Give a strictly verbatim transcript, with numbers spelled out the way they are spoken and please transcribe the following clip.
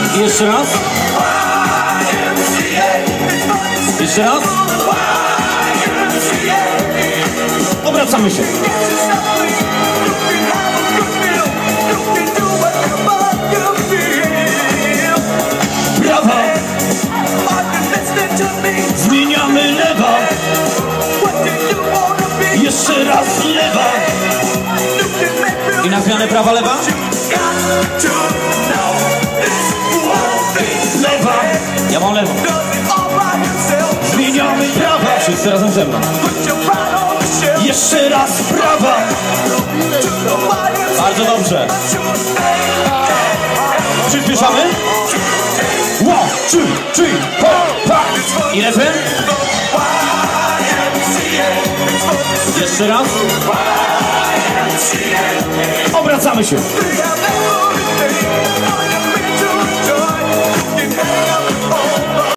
Jeszcze raz. Jeszcze raz. Obracamy się. Prawa. Zmieniamy lewa. Jeszcze raz lewa. I na zmianę prawa, lewa. Lewa. Ja mam lewą. Zmieniamy prawa. Wszyscy razem ze mną. Jeszcze raz prawa. Bardzo dobrze. Przyspieszamy. One, two, three, four, five. I refren. Jeszcze raz. Obracamy się.